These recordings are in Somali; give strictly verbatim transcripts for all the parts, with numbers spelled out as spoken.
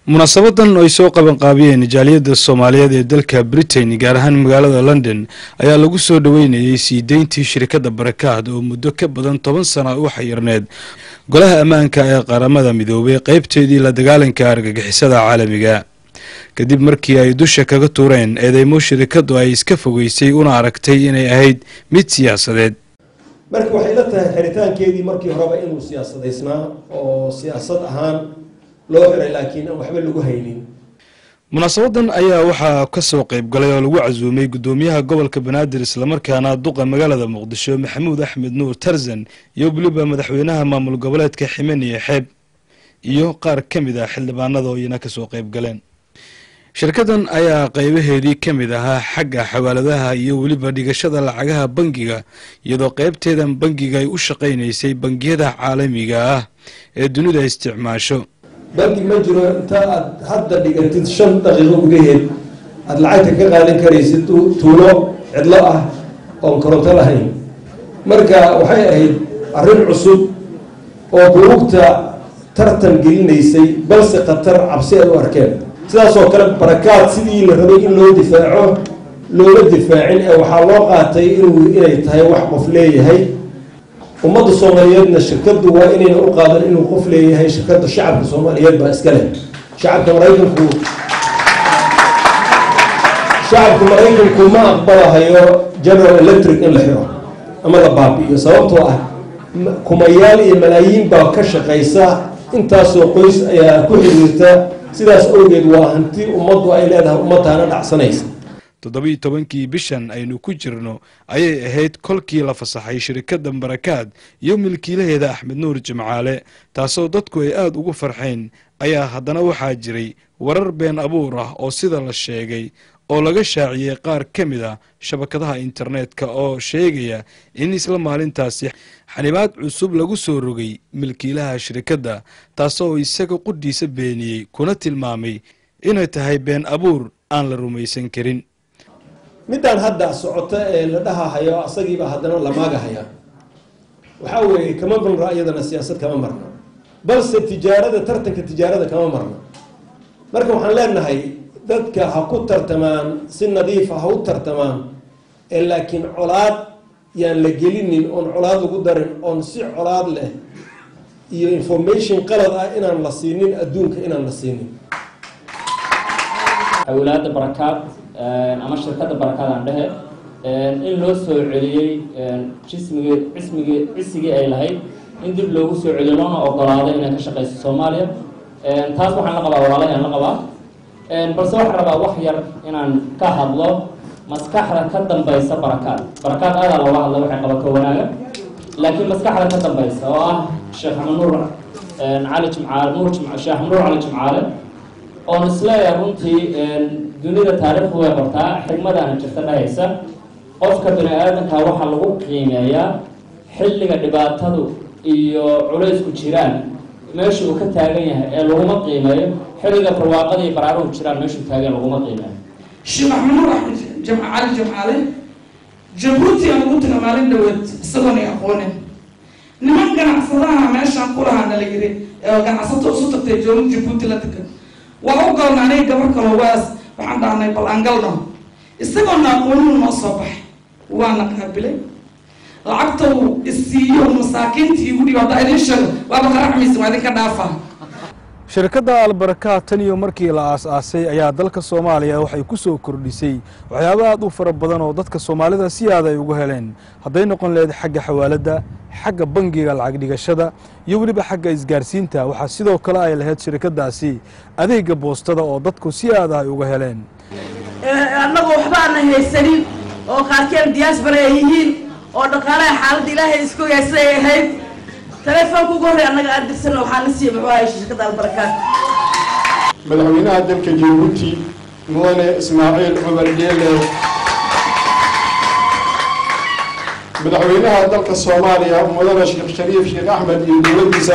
munaasabadan oo ay soo qaban qaabiyeen jaaliyada Soomaaliyeed ee dalka Bryden gaar ahaan magaalada London ayaa lagu soo dhaweynayay sii deyntii shirkadda Barakaat oo muddo ka badan toban sano u xayirneed golaha ammaanka ee qaramada midoobay qaybteedii la dagaalanka argagixisada caalamiga kadib markii ay dusha kaga tuureen eedeymo shirkaddu ay iska fogeysay una aragtay inay ahayd mid siyaasadeed markii waxay la tahay xiritaankeedii markii horeba inuu siyaasadaysnaa oo siyaasad ahaan loo xiray laakiin waxba lagu haynin munaasabadan ayaa waxa ka soo qayb galay oo lagu casuumay gudoomiyaha gobolka Banaadir isla markaana duqa magaalada Muqdisho Maxamuud Ahmednur Tarsan iyo waliba madaxweynaha maamul goboleedka Ximaniye Xeeb iyo qaar kamid ah xildhibaanada oo iyana ka soo qayb galeen shirkadan ayaa qaybaheedii kamid ahaa xagga xawaaladaha iyo waliba dhigashada lacagaha bangiga iyadoo qaybteedan bangiga ay u shaqeynaysay bangiyada caalamiga ah ee dunida isticmaasho bangi ma jiro inta aad hadda dhigatid shan daqiiqo gudaheed aad lacagta ka qaadan karaysid tuulo cidlo ah oon koronto lahayn marka waxay ahayd arrin cusub oo buugta tartan gelinaysay balse khatar cabsi ay u arkeen sidaas oo kale Barakaat sidii la rabay in loo difaaco looga difaacin ee waxaa loo qaatay inuu inay tahay wax qof leeyahay ummadda Soomaaliyeedna shirkadu waa inay u qaadan inuu qof leeyahay shirkadda shacabka Soomaaliyeed baa iska leh shacabka Mareykanku shacabka Mareykanku ma aqbalayo General Electric in la xiro ama la baabi'iyo sababtoo ah kumayaal iyo malaayiin baa ka shaqeysa intaasoo qoys ayaa ku xiriirta sidaas awgeed waa hanti ummaddu ay leedahay ummadaana dhacsanaysa toddoba iyo tobankii bishan aynu ku jirno ayay ahayd kolkii la fasaxay shirkadda Barakaat iyo milkiilaheeda Ahmednur Jimale taasoo dadku ay aad ugu farxeen ayaa haddana waxaa jiray warar been abuur ah oo sida la sheegay oo laga shaaciyay qaar kamid ah shabakadaha internetka oo sheegaya in isla maalintaasi xanibaad cusub lagu soo rogay milkiilaha shirkadda taasoo isaga quddiisa beeniyay kuna tilmaamay inay tahay been abuur aan la rumaysan karin midaan hadda socota ee la dhahayo asagiiba haddana la maagahaya waxa weeye kama ban ra'yadana siyaasad kama marna balse tijaarada tartanka tijaarada kama marna marka waxaan leenahay dadka ha ku tartamaan si nadiif ah u tartamaan ee laakiin colaad yaan la gelinin oon colaad ugu darin oon si colaad leh iyo information qalad ah inaan la siinin adduunka inaan la siinin awlaadda Barakaat ama shirkadda Barakaat aan dhahe in loo soo celiyay jismiga ismiga isigii ay lahayd in dib loogu soo celiyo loona ogolaaday inay ka shaqeyso Soomaaliya taas waxaan la qabaa walaalayaal la qabaa balse waxaan rabaa wax yar inaan ka hadlo maskaxda ka dambaysa Barakaat Barakaat aad looga hadlo waxay qabato wanaaga laakiin maskaxda ka dambaysa oo ah Sheekh Ahmednur Ali Jimale Nur Jimale Sheekh Ahmednur Ali Jimale oo isleeyahay runtii dunida taariikhdu way qortaa xigmadana jirta dhahaysa qofka bini aadamka waxa lagu qiimeeyaa xilliga dhibaatadu iyo culaysku jiraan meesha uu ka taagan yahay ee laguma qiimeeyo xilliga barwaaqada iyo baraaruhu jiraan meesha uu taagan laguma qiimeeyo Sheekh Ahmednur Ali Jimale Jabuuti aan ugu tagay maalin dhaweed isagoo ay aqooneen niman ganacsadaha meesha ku lahaana la yiri ee ganacsato soo tagtay joog Jabuuti la tagay waa u galnaanay gabar kale waas waxaan dhaanay bal aan galno isagoo na aqoonin noo soo baxay waana qaabilay lacagta uu isiiyo masaakiintii ugu dhibaato ay leeshay waa baqaraxmiis waa idinka dhaafa shirkadda Al-Barakaat tan iyo markii la aasaasay ayaa dalka Soomaaliya waxay ku soo kordhisay waxyaabo aad u fara badan oo dadka Soomaalida si aad ay ugu heleen haday noqon leed xagga xawaalada xagga bangiga lacag dhigashada iyo waliba xagga isgaarsiinta waxa sidoo kale ay lahayd shirkadaasi adeega boostada oo dadku si aad ay uga heleen annagu waxba aan haysanin oo qaarkeen diaspora yihiin oo dhaqaalaha xaaladda Ilaahay isku yeesay ahayd telefoonku ugu horreeyay annaga aan dirsan waxaan la siiyay muxuu ahay shirkadda Al-Barakaat madaxweynaha dalka Jabuuti mudane Ismaaciil Cumar Geele madaxweynaha dalka Soomaaliya mudane Sheekh Shariif Sheekh Ahmed iyo dowladdiisa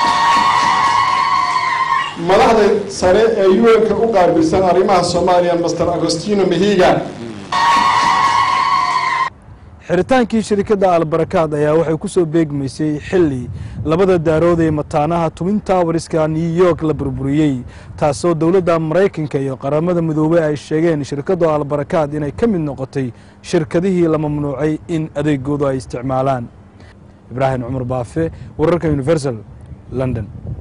madaxda sare ee U N-ka u qaabilsan arrimaha Soomaaliya Master Agostino Mehiga xiritaankii shirkadda Al-Barakaat ayaa waxay ku soo beegmaysay xilli labada daarood ee mataanaha Twin Towerska New York la burburiyay taasoo dawladda Mareykanka iyo qaramada midoobay ay sheegeen shirkadda Al-Barakaat inay ka mid noqotay shirkadihii la mamnuucay in adeegooda ay isticmaalaan. Ibrahim Umar Baafe, wararka Universal, London.